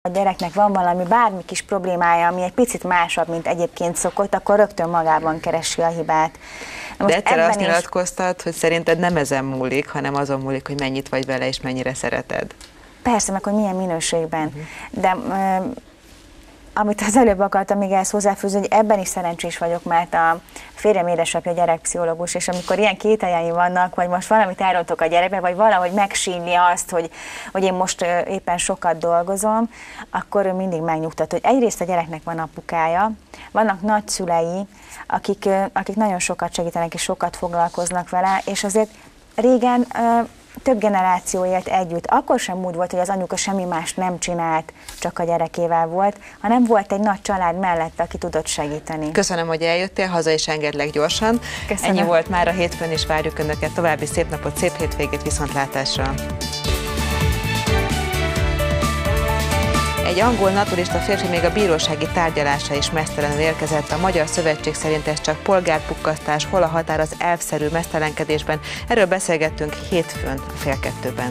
a gyereknek van valami bármi kis problémája, ami egy picit másabb, mint egyébként szokott, akkor rögtön magában keresi a hibát. De egyszer azt nyilatkoztad, hogy szerinted nem ezen múlik, hanem azon múlik, hogy mennyit vagy vele és mennyire szereted. Persze, meg hogy milyen minőségben. De amit az előbb akartam még ehhez hozzáfűzni, hogy ebben is szerencsés vagyok, mert a férjem édesapja gyerekpszichológus, és amikor ilyen kételjei vannak, vagy most valamit elrontok a gyerekbe, vagy valahogy megsínli azt, hogy én most éppen sokat dolgozom, akkor ő mindig megnyugtat, hogy egyrészt a gyereknek van apukája, vannak nagyszülei, akik nagyon sokat segítenek és sokat foglalkoznak vele, és azért régen több generáció élt együtt. Akkor sem úgy volt, hogy az anyuka semmi mást nem csinált, csak a gyerekével volt, hanem volt egy nagy család mellette, aki tudott segíteni. Köszönöm, hogy eljöttél, haza is engedlek gyorsan. Köszönöm. Ennyi volt már a hétfőn, és várjuk Önöket. További szép napot, szép hétvégét, viszontlátásra! Egy angol naturista férfi még a bírósági tárgyalásra is meztelenül érkezett. A Magyar Szövetség szerint ez csak polgárpukkasztás, hol a határ az elvszerű meztelenkedésben. Erről beszélgettünk hétfőn, fél kettőben.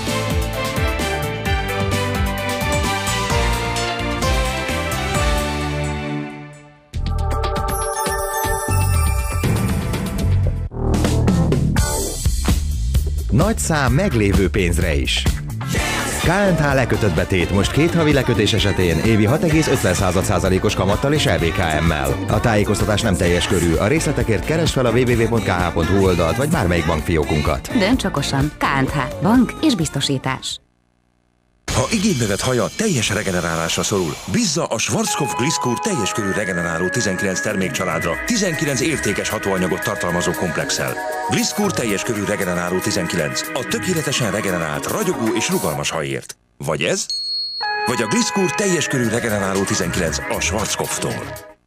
Nagy szám meglévő pénzre is. KNH lekötött betét most 2 havi lekötés esetén évi 6,50%-os kamattal és LBKM-mel. A tájékoztatás nem teljes körű, a részletekért keresd fel a www.kh.hu oldalt vagy bármelyik bankfiókunkat. Dönts okosan, KNH, bank és biztosítás. Ha igénybe vett haja teljes regenerálásra szorul, bízza a Schwarzkopf Gliskur teljes körű regeneráló 19 termékcsaládra 19 értékes hatóanyagot tartalmazó komplexel. Gliskur teljes körű regeneráló 19. A tökéletesen regenerált, ragyogó és rugalmas hajért. Vagy ez, vagy a Gliskur teljes körű regeneráló 19 a Schwarzkopftól.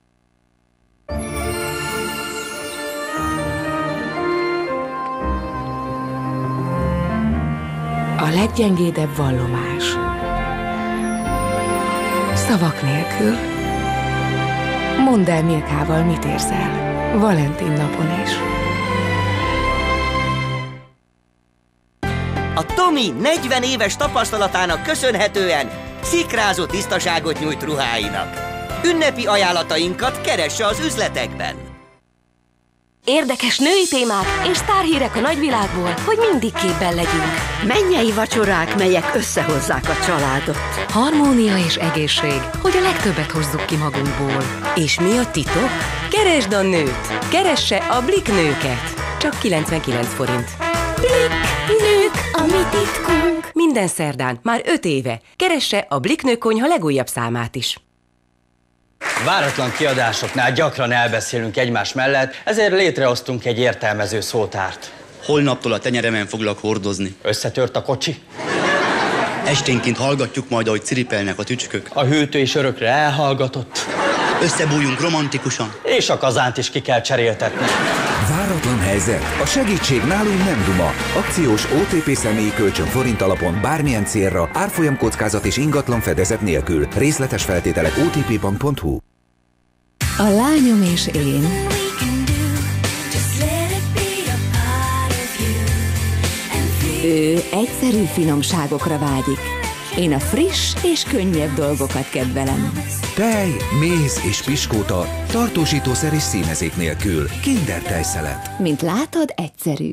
A leggyengédebb vallomás. Szavak nélkül. Mondd el Milkával, mit érzel. Valentin napon is. A Tomi 40 éves tapasztalatának köszönhetően szikrázó tisztaságot nyújt ruháinak. Ünnepi ajánlatainkat keresse az üzletekben. Érdekes női témák és sztárhírek a nagyvilágból, hogy mindig képben legyünk. Mennyei vacsorák, melyek összehozzák a családot. Harmónia és egészség, hogy a legtöbbet hozzuk ki magunkból. És mi a titok? Keresd a nőt! Keresse a Blik nőket! Csak 99 forint. Blik nők, a mi titkunk. Minden szerdán, már 5 éve. Keresse a Blik nőkonyha legújabb számát is. Váratlan kiadásoknál gyakran elbeszélünk egymás mellett, ezért létrehoztunk egy értelmező szótárt. Holnaptól a tenyeremen foglak hordozni. Összetört a kocsi? Esténként hallgatjuk majd, ahogy ciripelnek a tücskök. A hűtő is örökre elhallgatott. Összebújjunk romantikusan. És a kazánt is ki kell cseréltetni. Váratlan helyzet. A segítség nálunk nem duma. Akciós OTP személyi kölcsön forint alapon bármilyen célra, árfolyam kockázat és ingatlan fedezet nélkül. Részletes feltételek otpbank.hu. A lányom és én. Ő egyszerű finomságokra vágyik. Én a friss és könnyebb dolgokat kedvelem. Tej, méz és piskóta, tartósítószer és színezék nélkül. Kinder tejszelet. Mint látod, egyszerű.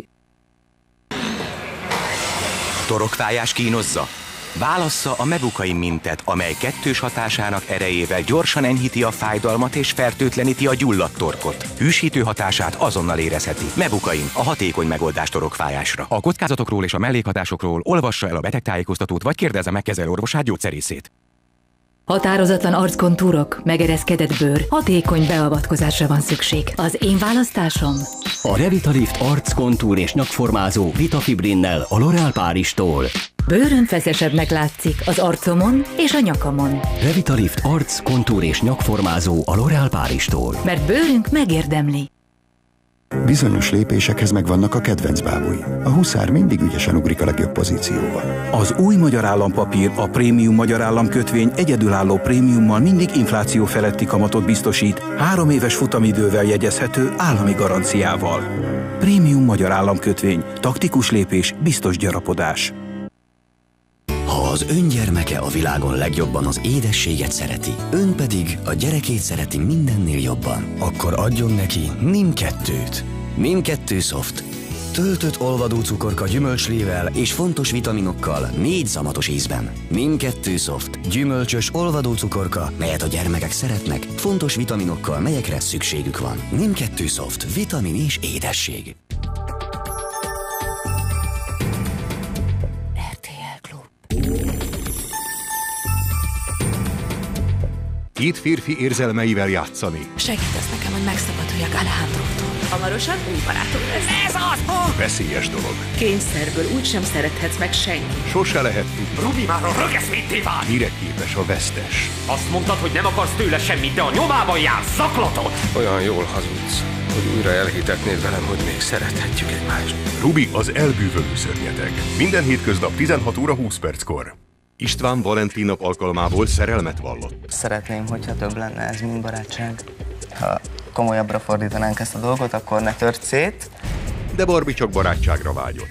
Torokfájás kínozza? Válassza a Mebukain mintet, amely kettős hatásának erejével gyorsan enyhíti a fájdalmat és fertőtleníti a gyulladt torkot. Hűsítő hatását azonnal érezheti. Mebukain, a hatékony megoldás torokfájásra. A kockázatokról és a mellékhatásokról olvassa el a betegtájékoztatót, vagy kérdezze meg kezelőorvosát, gyógyszerészét. Határozatlan arckontúrok, megereszkedett bőr, hatékony beavatkozásra van szükség. Az én választásom? A Revitalift arckontúr és nyakformázó Vitafibrinnel a L'Oréal Párizstól. Bőröm feszesebbnek látszik az arcomon és a nyakamon. Revitalift arc, kontúr és nyakformázó a L'Oréal Párizstól. Mert bőrünk megérdemli. Bizonyos lépésekhez megvannak a kedvenc bábúi. A Huszár mindig ügyesen ugrik a legjobb pozícióba. Az új magyar állampapír, a prémium magyar államkötvény egyedülálló prémiummal mindig infláció feletti kamatot biztosít, 3 éves futamidővel jegyezhető állami garanciával. Prémium magyar államkötvény, taktikus lépés, biztos gyarapodás. Ha az ön gyermeke a világon legjobban az édességet szereti, ön pedig a gyerekét szereti mindennél jobban, akkor adjon neki NIM 2-t. NIM 2 Soft. Töltött olvadó cukorka gyümölcslével és fontos vitaminokkal 4 szamatos ízben. NIM 2 Soft. Gyümölcsös olvadó cukorka, melyet a gyermekek szeretnek, fontos vitaminokkal, melyekre szükségük van. NIM 2 Soft. Vitamin és édesség. Két férfi érzelmeivel játszani. Segítesz nekem, hogy megszabaduljak Alejandrótól. Hamarosan új barátom lesz. Ez az! Veszélyes dolog. Kényszerből úgysem szerethetsz meg senki. Sose lehet tudni. Rubi már a rögeszmétté vált! Mire képes a vesztes? Azt mondtad, hogy nem akarsz tőle semmit, de a nyomában jársz, zaklatot! Olyan jól hazudsz, hogy újra elhitetnéd velem, hogy még szerethetjük egymást. Rubi az elbűvölő szörnyeteg. Minden hétköznap 16 óra 20 perckor. István Valentin nap alkalmából szerelmet vallott. Szeretném, hogyha több lenne ez, mint barátság. Ha komolyabbra fordítanánk ezt a dolgot, akkor ne tört szét. De Barbie csak barátságra vágyott.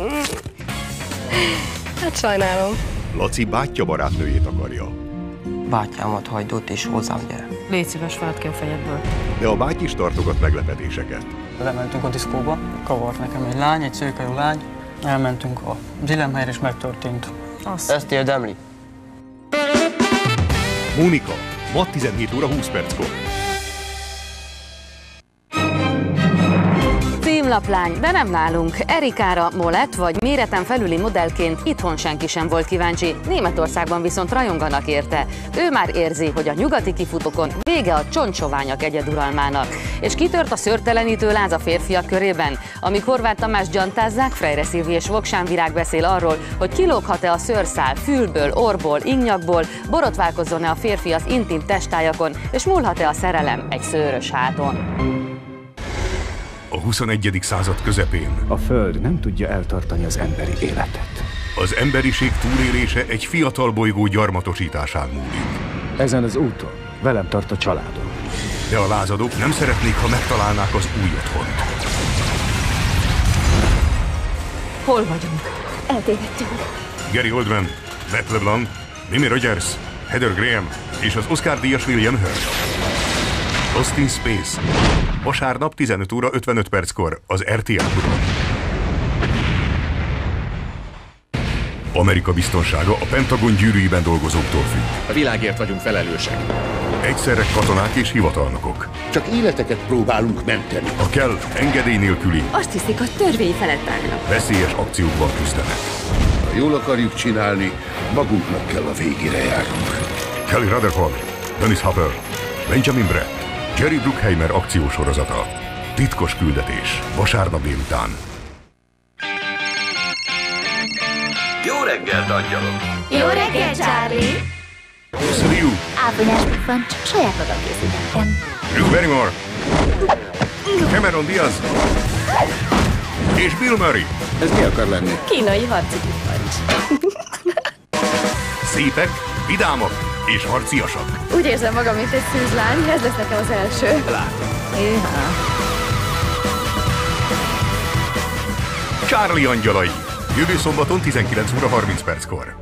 Hát sajnálom. Laci bátyja barátnőjét akarja. Bátyámat hagyd ott és hozzám gyere. Légy szíves, vált ki a fejedből. De a báty is tartogat meglepetéseket. Lementünk a diszkóba, kavart nekem egy lány, egy szőkejú lány. Elmentünk a Zillemhelyre és megtörtént. Ezt érdemli. Mónika, ma 17 óra 20 perckor. Címlaplány, de nem nálunk. Erikára molett vagy méreten felüli modellként itthon senki sem volt kíváncsi, Németországban viszont rajonganak érte. Ő már érzi, hogy a nyugati kifutókon vége a csontsoványak egyeduralmának. És kitört a szőrtelenítő láz a férfiak körében. Amíg Horváth Tamás gyantázzák, Freyre Szilvi és Voksán Virág beszél arról, hogy kilóghat-e a szőrszál fülből, orból, innyakból, borotválkozzon-e a férfi az intim testájakon, és múlhat-e a szerelem egy szőrös háton. A 21. század közepén a Föld nem tudja eltartani az emberi életet. Az emberiség túlélése egy fiatal bolygó gyarmatosításán múlik. Ezen az úton velem tart a családom. De a lázadók nem szeretnék, ha megtalálnák az új otthont. Hol vagyunk? Eltévedtünk. Gary Oldman, Beth LeBlanc, Mimi Rogers, Heather Graham és az Oscar-díjas William Hurt. Lost in Space. Vasárnap 15 óra 55 perckor az RTL Klubon. Amerika biztonsága a Pentagon gyűrűiben dolgozóktól függ. A világért vagyunk felelősek. Egyszerre katonák és hivatalnokok. Csak életeket próbálunk menteni. Ha kell, engedély nélküli. Azt hiszik, hogy törvény felett állnak. Veszélyes akciókban küzdenek. Ha jól akarjuk csinálni, magunknak kell a végére járnunk. Kelly Rutherford, Dennis Hopper, Benjamin Bratt, Jerry Bruckheimer akciósorozata. Titkos küldetés. Vasárnap délután. Jó reggelt, angyalok! Jó reggel, Charlie! Liu! Ápolásuk van, csak saját magam készítettem. Drew Barrymore! Cameron Diaz! És Bill Murray! Ez mi akar lenni? Kínai harci pancs. Szépek, vidámak és harciasak. Úgy érzem magam, mint egy szűzlány, ez lesz nekem az első. Látom. Éha. Charlie angyalai. Jövő szombaton 19 óra 30 perckor.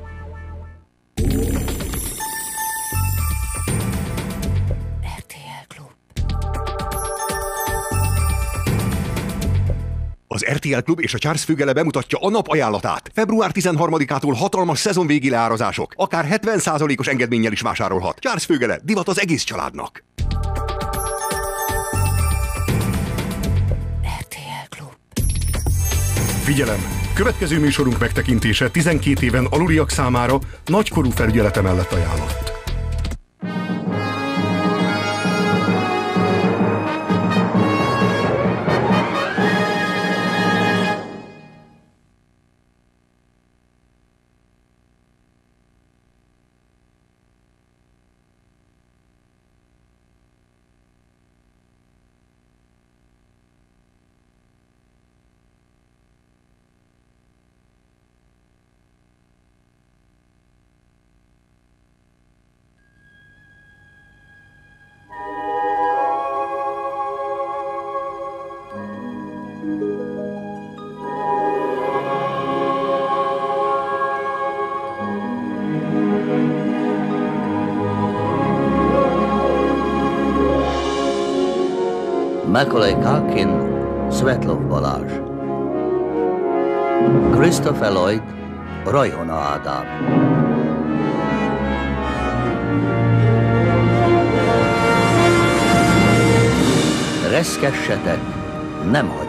Az RTL Klub és a Charles Fügele bemutatja a nap ajánlatát. Február 13-ától hatalmas szezonvégi leárazások. Akár 70%-os engedménnyel is vásárolhat. Charles Fügele, divat az egész családnak. RTL Klub. Figyelem! Következő műsorunk megtekintése 12 éven aluliak számára nagykorú felügyelete mellett ajánlott. Macaulay Culkin, Svetlov Balázs. Christopher Lloyd, Rajona Ádám. Reszkessetek, nem hagyjuk